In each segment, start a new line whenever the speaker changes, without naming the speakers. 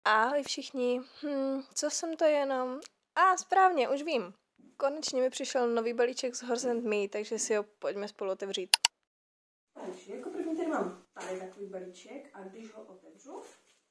Ahoj všichni, co jsem to jenom? Správně, už vím. Konečně mi přišel nový balíček z Horse & Me, takže si ho pojďme spolu otevřít.
Takže jako první tady mám tady takový balíček a když ho otevřu,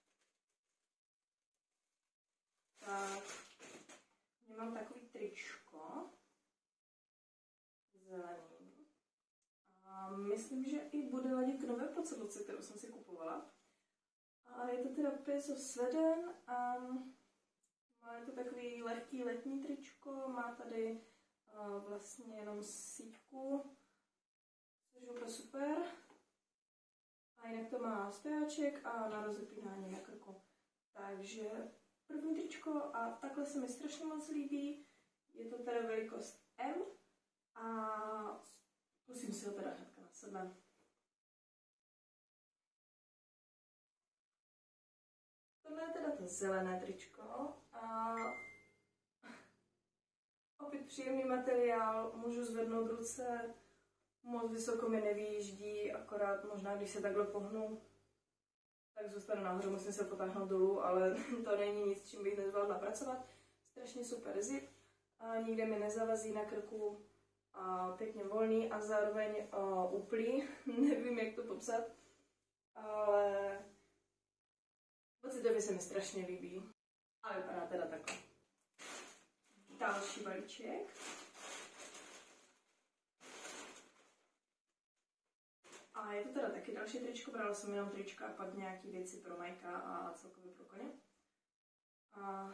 tak mám takový tričko zelený. A myslím, že i bude ladit k nové procedurce, kterou jsem si kupovala. A je to teda Piece of Sweden a je to takový lehký letní tričko, má tady vlastně jenom sítku, což je úplně super. A jinak to má stojáček a na rozepínání na krku. Takže první tričko a takhle se mi strašně moc líbí. Je to teda velikost M a musím si ho teda hnedka na sebe. Tohle je teda to zelené tričko a opět příjemný materiál, můžu zvednout ruce, moc vysoko mi nevýjíždí, akorát možná když se takhle pohnu, tak zůstanu nahoře, musím se potáhnout dolů, ale to není nic, čím bych nezvládla pracovat. Strašně super zip, a nikde mi nezavazí na krku, a pěkně volný a zároveň úplný, nevím jak to popsat, ale pocitově se mi strašně líbí. A vypadá teda takhle. Další balíček. A je to teda taky další tričko, brala jsem jenom trička a pak nějaký věci pro Majka a celkově pro koně. A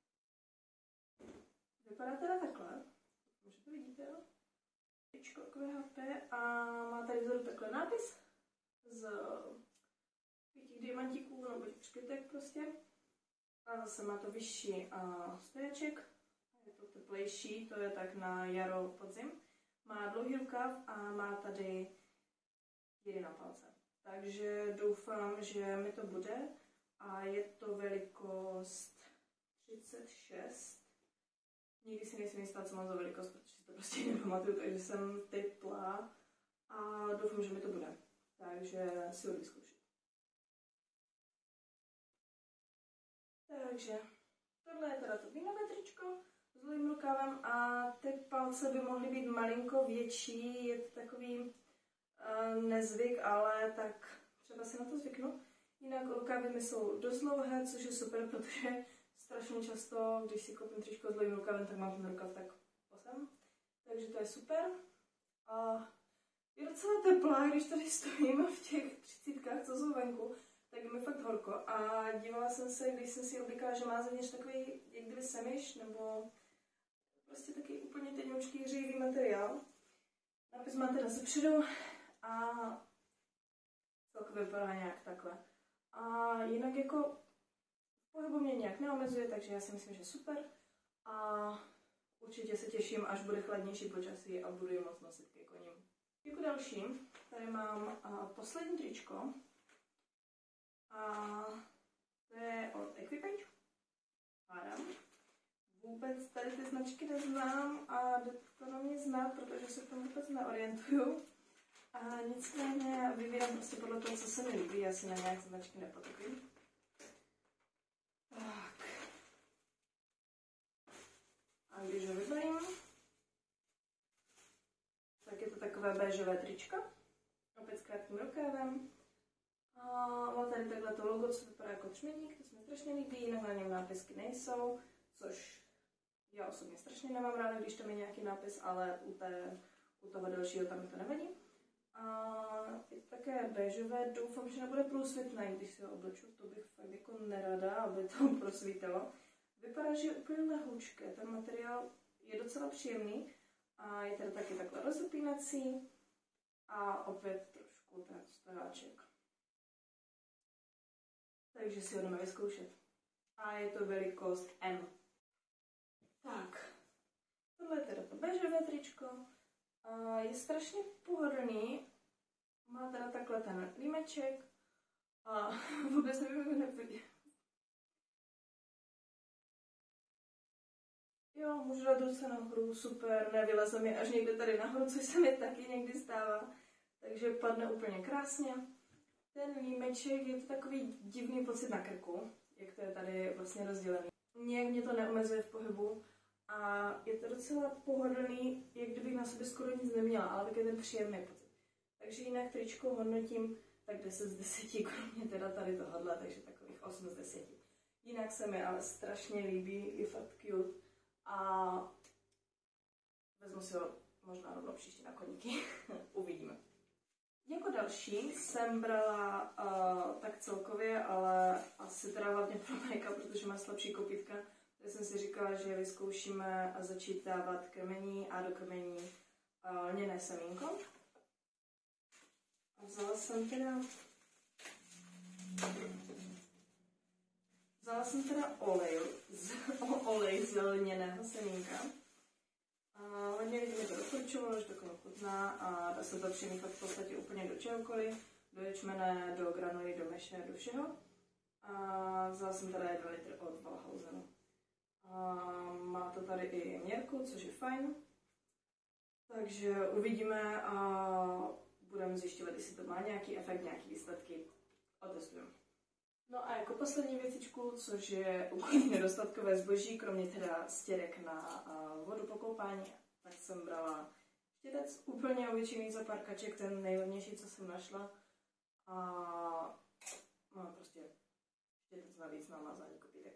vypadá teda takhle. Můžete vidíte, jo? Tričko QHP a má tady vzadu takhle nápis z těch diamantíků nebo těch špitek prostě. A zase má to vyšší stojaček. Je to teplejší, to je tak na jaro, podzim. Má dlouhý rukav a má tady díry na palce. Takže doufám, že mi to bude. A je to velikost 36. Nikdy si nejsem jistá, co mám za velikost, protože si to prostě nepamatuju, takže jsem typla. A doufám, že mi to bude. Takže si ho vyzkouším. Takže tohle je teda to vínové tričko s dlouhým rukávem a ty palce by mohly být malinko větší, je to takový nezvyk, ale tak třeba si na to zvyknu. Jinak rukávy mi jsou dost dlouhé, což je super, protože strašně často, když si koupím tričko s dlouhým rukávem, tak mám ten rukav tak posem. Takže to je super. A je docela teplá, když tady stojím v těch 30kách, co jsou venku, tak je mi fakt horko. A dívala jsem se, když jsem si oblíkala, že má zevnitř takový, jak kdyby semiš, nebo prostě taky úplně tenoučký hřejivý materiál. Nápis má teda zepředu a celkově vypadá nějak takhle. A jinak jako pohybu mě nějak neomezuje, takže já si myslím, že super. A určitě se těším, až bude chladnější počasí a budu ji moc nosit ke koním. Jako další, tady mám poslední tričko. A to je od Equipage. Pádám. Vůbec tady ty značky neznám a jde to na mě znát, protože se k tomu vůbec neorientuju. A nicméně vybírám prostě podle toho, co se mi líbí, já si na nějaké značky nepotopím. Tak. A když ho vybavím, tak je to takové béžové tričko. Opět s krátkým rukávem. A má tady takhle to logo, co vypadá jako třměník, to se mi strašně líbí, jinak na něm nápisky nejsou, což já osobně strašně nemám ráda, když tam je nějaký nápis, ale u toho dalšího tam to nevadí. A je také béžové, doufám, že nebude průsvitné, když si ho obleču, to bych fakt jako nerada, aby to prosvítalo. Vypadá, že je úplně lehoučké, ten materiál je docela příjemný a je tady taky takhle rozepínací a opět trošku ten stojáček. Takže si ho jdeme vyzkoušet. A je to velikost M. Tak, tohle je teda to béžové tričko. A je strašně pohodlný. Má teda takhle ten límeček. A vůbec nevím, jak ho nepodívám. Jo, můžu dát ruce nahoru, super, nevyleze mi až někde tady nahoru, což se mi taky někdy stává. Takže padne úplně krásně. Ten límeček je to takový divný pocit na krku. jak to je tady vlastně rozdělené. Nějak mě to neomezuje v pohybu a je to docela pohodlný, jak kdybych na sobě skoro nic neměla, ale tak je ten příjemný pocit. Takže jinak tričko hodnotím tak 10 z 10, kromě teda tady tohohle, takže takových 8 z 10. Jinak se mi ale strašně líbí, je fakt cute a vezmu si ho možná rovnou příště na koníky, uvidíme. Jako další jsem brala tak celkově, ale asi teda hlavně pro Majka, protože má slabší kopítka, takže jsem si říkala, že vyzkoušíme a začít dávat krmení a do krmení lněné semínko. A vzala jsem teda olej z lněného semínka. Hodně lidí mi to doporučovalo, že to komu chutná a dá se to přimíchat v podstatě úplně do čehokoliv, do ječmene, do granulí, do meše, do všeho. A vzala jsem teda 1 litr od Valhausenu. Má to tady i měrku, což je fajn. Takže uvidíme a budeme zjišťovat, jestli to má nějaký efekt, nějaký výsledky. Otestujeme. No a jako poslední věcičku, což je úplně nedostatkové zboží, kromě teda stěrek na vodu po koupání, tak jsem brala štětec úplně obyčejný za pár kaček, ten nejlevnější, co jsem našla. A mám prostě štětec navíc na mazání kopítek.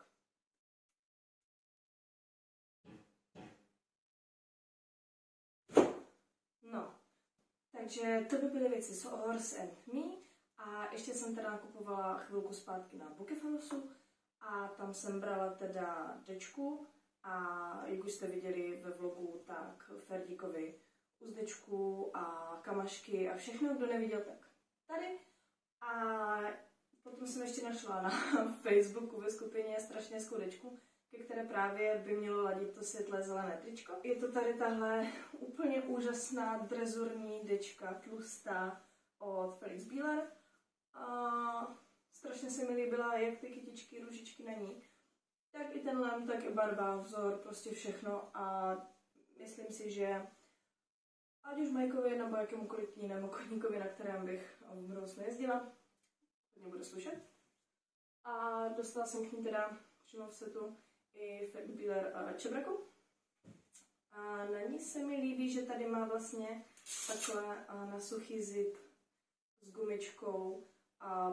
No, takže to by byly věci z Horse and Me. A ještě jsem teda nakupovala chvilku zpátky na Bukefalusu a tam jsem brala teda dečku a jak už jste viděli ve vlogu, tak Ferdíkovi uzdečku a kamašky a všechno, kdo neviděl, tak tady. A potom jsem ještě našla na Facebooku ve skupině strašně hezkou dečku, ke které právě by mělo ladit to světlé zelené tričko. Je to tady tahle úplně úžasná drezurní dečka, tlustá od Felix Bieler. A strašně se mi líbila jak ty kytičky, růžičky na ní, tak i ten lem, tak i barva, vzor, prostě všechno a myslím si, že ať už Majkovi nebo jakémukoliv jinému koníkovi, na kterém bych v budoucnu jezdila, mě bude slušet. A dostala jsem k ní teda přímo v setu i Felix Bieler čebraku. A na ní se mi líbí, že tady má vlastně takhle na suchý zip s gumičkou a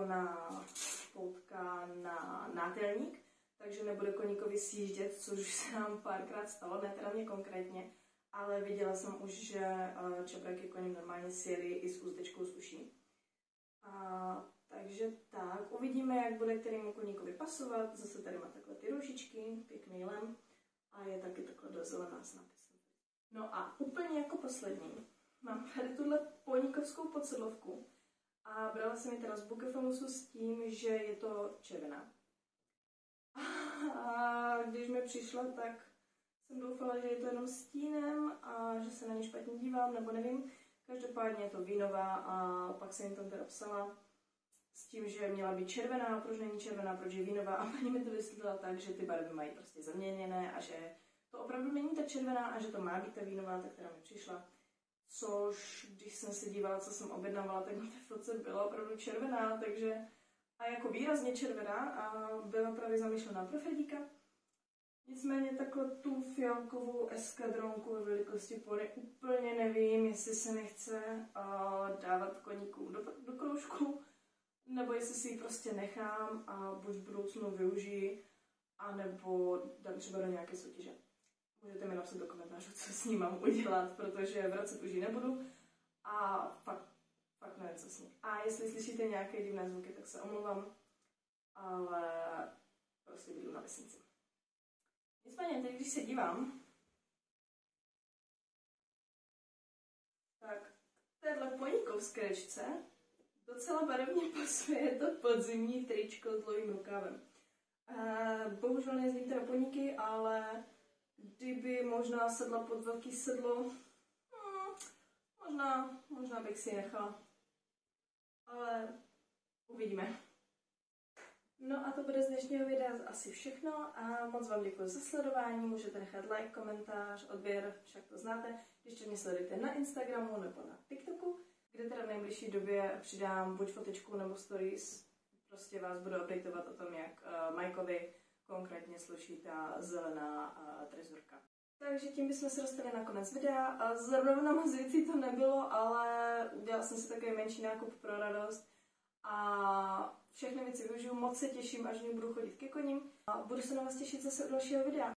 poutka na nátelník, takže nebude koníkovi sjíždět, což už se nám párkrát stalo, ne teda mě konkrétně, ale viděla jsem už, že čebraky koním normálně sjeli i s úzdečkou z uší. Takže tak, uvidíme, jak bude kterému koníkovi pasovat, zase tady má takhle ty růžičky, pěkný lem a je taky takhle dozelená s nápisem. No a úplně jako poslední mám tady tuhle poníkovskou podsedlovku. A brala jsem ji teda z Bukefalusu s tím, že je to červená. A když mi přišla, tak jsem doufala, že je to jenom stínem a že se na ně špatně dívám, nebo nevím. Každopádně je to vínová a pak jsem jim tam teda psala s tím, že měla být červená, proč není červená, proč je vínová a paní mi to vysvětlila tak, že ty barvy mají prostě zaměněné a že to opravdu není ta červená a že to má být ta vínová, ta, která mi přišla. Což, když jsem se dívala, co jsem objednávala, tak na té fotce byla opravdu červená, takže a jako výrazně červená a byla právě zamýšlená pro Ferdíka. Nicméně takhle tu fialkovou eskadronku ve velikosti pony úplně nevím, jestli se nechce dávat koníkům do kroužku, nebo jestli si ji prostě nechám a buď v budoucnu využiji, anebo dám třeba do nějaké soutěže. Můžete mi napsat do komentářů, co s ní mám udělat, protože vracet už ji nebudu a fakt nevím, co s ní. A jestli slyšíte nějaké divné zvuky, tak se omlouvám, ale prostě budu na vesnici. Nicméně, teď když se dívám, tak téhle poníkovské čce docela barevně pasuje to podzimní tričko s dlouhým rukávem. Bohužel nejezdím teda poníky, ale kdyby možná sedla pod velký sedlo, možná bych si nechala. Ale uvidíme. No a to bude z dnešního videa asi všechno a moc vám děkuji za sledování, můžete nechat like, komentář, odběr, však to znáte, když mě sledujete na Instagramu nebo na TikToku, kde teda v nejbližší době přidám buď fotičku nebo stories prostě vás budu updateovat o tom, jak Mikeovi konkrétně sluší ta zelená trezorka. Takže tím bychom se dostali na konec videa. Zrovna moc věcí to nebylo, ale udělala jsem si takový menší nákup pro radost. A všechny věci využiju, moc se těším, až budu chodit ke koním. A budu se na vás těšit zase u dalšího videa.